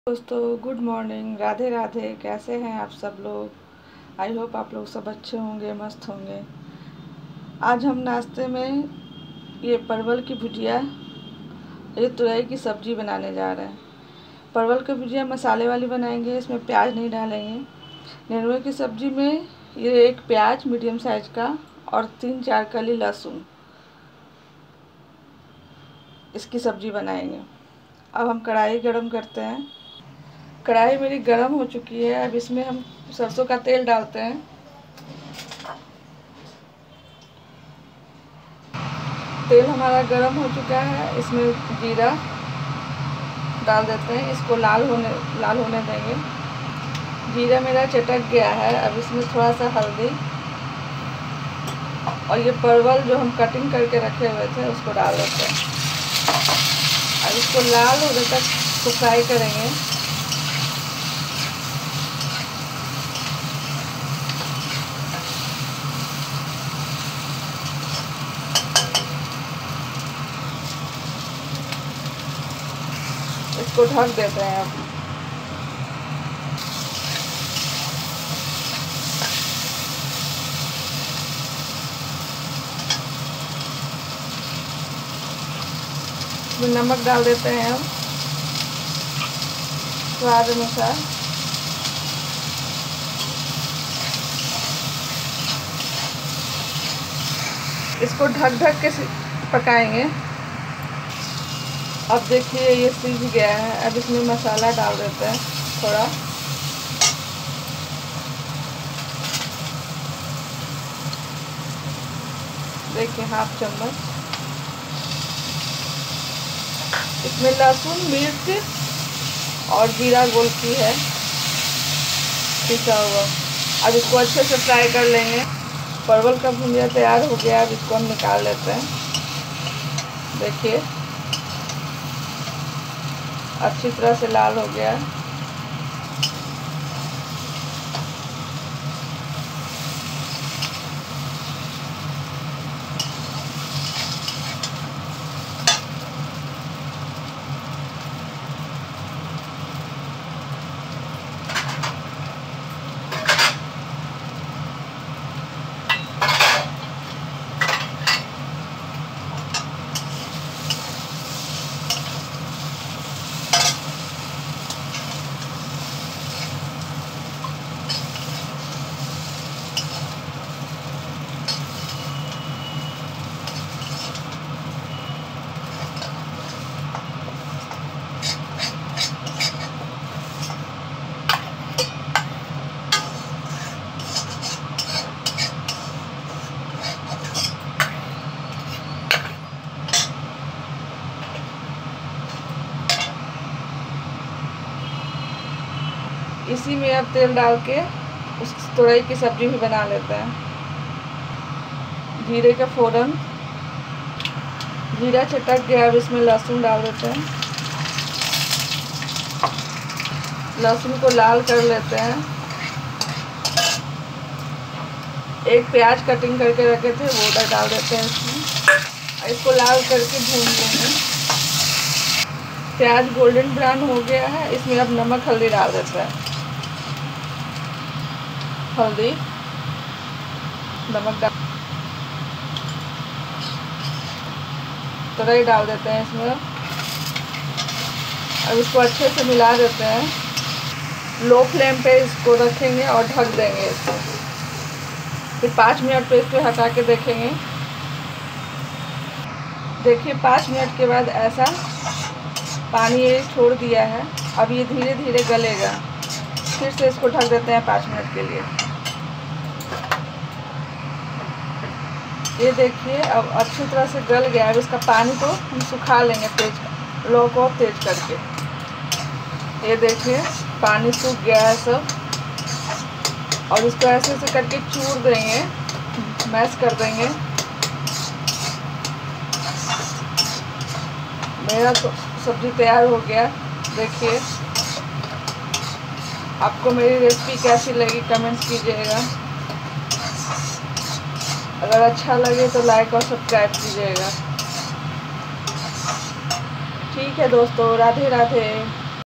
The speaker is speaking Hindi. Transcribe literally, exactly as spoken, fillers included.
दोस्तों गुड मॉर्निंग, राधे राधे। कैसे हैं आप सब लोग? आई होप आप लोग सब अच्छे होंगे, मस्त होंगे। आज हम नाश्ते में ये परवल की भुजिया, ये तुरई की सब्ज़ी बनाने जा रहे हैं। परवल की भुजिया मसाले वाली बनाएंगे, इसमें प्याज नहीं डालेंगे। नेनुए की सब्ज़ी में ये एक प्याज मीडियम साइज का और तीन चार कली लहसुन, इसकी सब्ज़ी बनाएंगे। अब हम कढ़ाई गरम करते हैं। कढ़ाई मेरी गरम हो चुकी है। अब इसमें हम सरसों का तेल डालते हैं। तेल हमारा गरम हो चुका है, इसमें जीरा डाल देते हैं। इसको लाल होने लाल होने देंगे। जीरा मेरा चटक गया है। अब इसमें थोड़ा सा हल्दी और ये परवल जो हम कटिंग करके रखे हुए थे उसको डाल देते हैं। अब इसको लाल होने तक इसको फ्राई करेंगे। इसको ढक देते हैं। अब इसमें नमक डाल देते हैं हम स्वाद अनुसार। इसको ढक ढक के पकाएंगे। अब देखिए ये सीज गया है। अब इसमें मसाला डाल देते हैं थोड़ा। देखिए हाफ चम्मच। इसमें लहसुन, मिर्च और जीरा गोलकी है पिसा हुआ। अब इसको अच्छे से फ्राई कर लेंगे। परवल का भुजिया तैयार हो गया। अब इसको हम निकाल लेते हैं। देखिए अच्छी तरह से लाल हो गया है। इसी में अब तेल डाल के उस तुरई की सब्ज़ी भी बना लेते हैं। जीरे का फोड़न, जीरा चटक गया। अब इसमें लहसुन डाल देते हैं। लहसुन को लाल कर लेते हैं। एक प्याज कटिंग करके रखे थे वो डाल देते हैं इसमें। इसको लाल करके भून लेंगे। प्याज गोल्डन ब्राउन हो गया है। इसमें अब नमक हल्दी डाल देते हैं। हल्दी नमक डाल, तुरई डाल देते हैं इसमें। अब इसको अच्छे से मिला देते हैं। लो फ्लेम पे इसको रखेंगे और ढक देंगे इसको। फिर पाँच मिनट पे इसको हटा के देखेंगे। देखिए पाँच मिनट के बाद ऐसा पानी ये छोड़ दिया है। अब ये धीरे धीरे गलेगा। फिर से इसको ढक देते हैं पाँच मिनट के लिए। ये देखिए अब अच्छी तरह से गल गया है। अब इसका पानी को हम सुखा लेंगे तेज लो को तेज करके। ये देखिए पानी सूख गया है सब। और इसको ऐसे ऐसे करके चूर देंगे, मैश कर देंगे। मेरा तो सब्ज़ी तैयार हो गया। देखिए आपको मेरी रेसिपी कैसी लगी कमेंट्स कीजिएगा। अगर अच्छा लगे तो लाइक और सब्सक्राइब कीजिएगा। ठीक है दोस्तों, राधे राधे।